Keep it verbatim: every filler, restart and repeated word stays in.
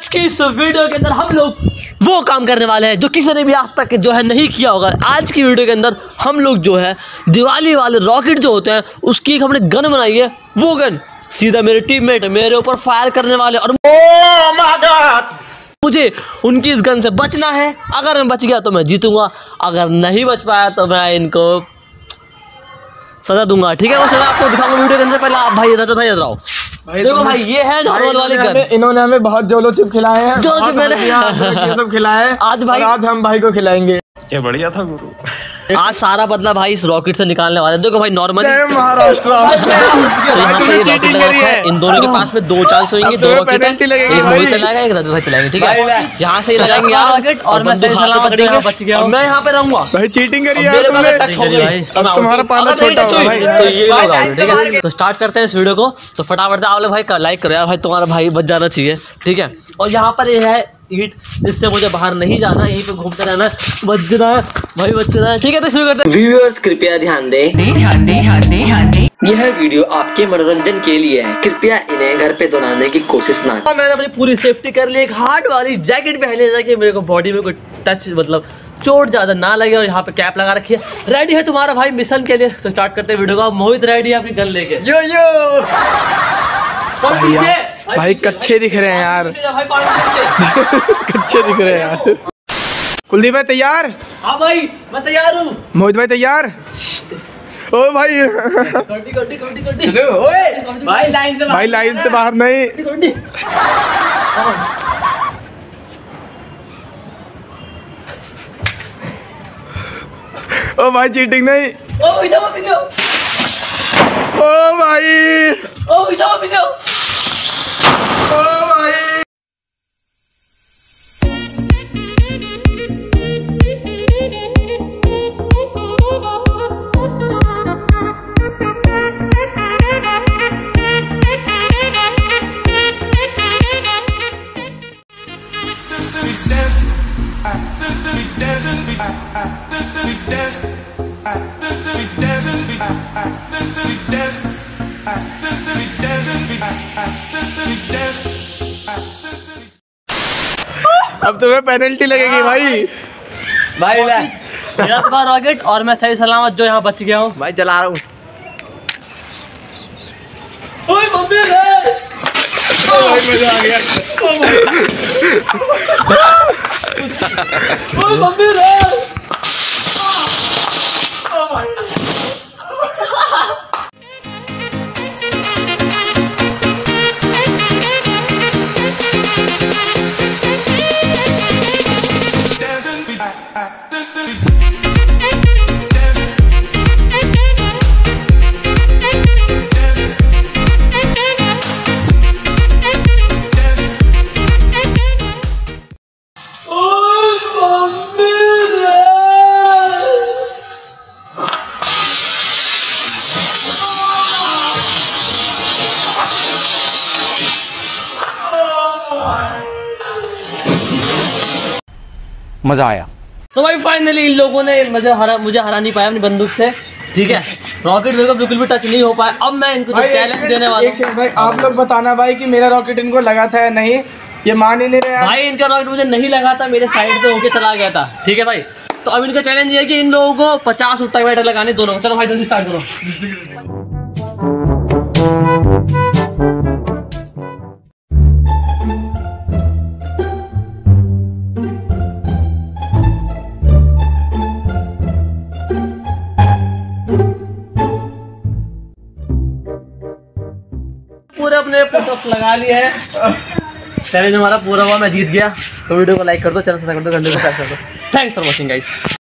की इस वीडियो के अंदर हम लोग वो काम करने वाले हैं जो किसी ने भी आज तक जो है नहीं किया होगा। आज की वीडियो के अंदर हम लोग जो है दिवाली वाले रॉकेट जो होते हैं उसकी एक हमने गन बनाई है। वो गन सीधा मेरे टीममेट मेरे ऊपर फायर करने वाले और oh my God! मुझे उनकी इस गन से बचना है। अगर मैं बच गया तो मैं जीतूंगा, अगर नहीं बच पाया तो मैं इनको सजा दूंगा। ठीक है, वो सजा आपको दिखाऊंगा वीडियो के अंदर। पहले आप भाई इधर भाई इधर आओ। देखो भाई ये है नॉर्मल वाली गन। इन्होंने हमें बहुत जोलो चिप खिलाए हैं, जो जो मैंने ये सब खिलाया है। आज भाई आज हम भाई को खिलाएंगे। ये बढ़िया था गुरु। आज सारा बदला भाई इस रॉकेट से निकालने वाले। देखो भाई नॉर्मली महाराष्ट्र इन दोनों के पास में दो चांस होंगे, दो रॉकेट है, एक मोहित चलाएगा एक रजत भाई चलाएंगे। ठीक है, यहाँ से ही लगाएंगे आप रॉकेट और मैं मैं यहाँ पे रहूंगा। भाई चीटिंग करी है तुमने, तुम्हारा पाला छोटा होगा भाई। तो ये लोग आओ। ठीक है, तो स्टार्ट करते हैं इस वीडियो को। तो फटाफट से आप लोग भाई लाइक करो यार, भाई तुम्हारा भाई बच जाना चाहिए। ठीक है, और यहाँ पर ये है ईट, इससे मुझे बाहर नहीं जाना, यहीं पे घूमते रहना है, बच रहा है भाई बच रहा है। ठीक है, तो शुरू करते हैं। व्यूअर्स कृपया ध्यान दें, ध्यान दें, ध्यान दें, ध्यान दें। यह वीडियो आपके मनोरंजन के लिए है, कृपया इन्हें घर पे दोहराने की कोशिश ना करें। मैंने अपनी पूरी सेफ्टी कर ली, एक हार्ड वाली जैकेट पहन ली ताकि मेरे को बॉडी में कोई टच मतलब चोट ज्यादा ना लगे। और यहाँ पे कैप लगा रखी है। रेडी है तुम्हारा भाई मिशन के लिए, तो स्टार्ट करते हैं वीडियो को। मोहित रेडी है अपनी गन लेके। यो यो भाई कच्चे दिख रहे हैं यार, कच्चे दिख रहे हैं यार। कुलदीप भाई तैयार? हाँ भाई मैं तैयार हूँ। मोहित भाई तैयार? ओ भाई गड्डी गड्डी गड्डी गड्डी भाई लाइन से भाई लाइन से बाहर नहीं। ओ भाई चीटिंग नहीं। ओ पीछे पीछे ओ भाई ओ पीछे पीछे ओ भाई अब तुम्हें पेनल्टी लगेगी भाई। भाई ले मेरा तुम्हारा रॉकेट और मैं सही सलामत जो यहाँ बच गया हूँ भाई चला रहा हूँ। ओए मम्मी रे, भाई मजा आ गया। ओए मम्मी रे। मजा आया। तो भाई फाइनली इन लोगों ने मुझे हरा मुझे हरा नहीं पाया अपनी बंदूक से। ठीक है, रॉकेट मेरे को बिल्कुल भी टच नहीं हो पाया। अब मैं इनको जो चैलेंज देने वाला हूं भाई, आप लोग बताना भाई कि मेरा रॉकेट इनको लगा था या नहीं। ये मान ही नहीं रहे भाई। इनका रॉकेट मुझे नहीं लगा था, मेरे साइड से होके चला गया था। ठीक है भाई, तो अब इनका चैलेंज ये है कि इन लोगों को पचास उत्तर बैटर लगाने दोनों को। चलो भाई जल्दी स्टार्ट करो। पूरे अपने पुशअप्स लगा लिए हैं। चैलेंज हमारा पूरा हुआ, मैं जीत गया। तो वीडियो को लाइक कर दो, चैनल सब्सक्राइब कर दो, घंटे को प्रेस कर दो। Thanks for watching guys.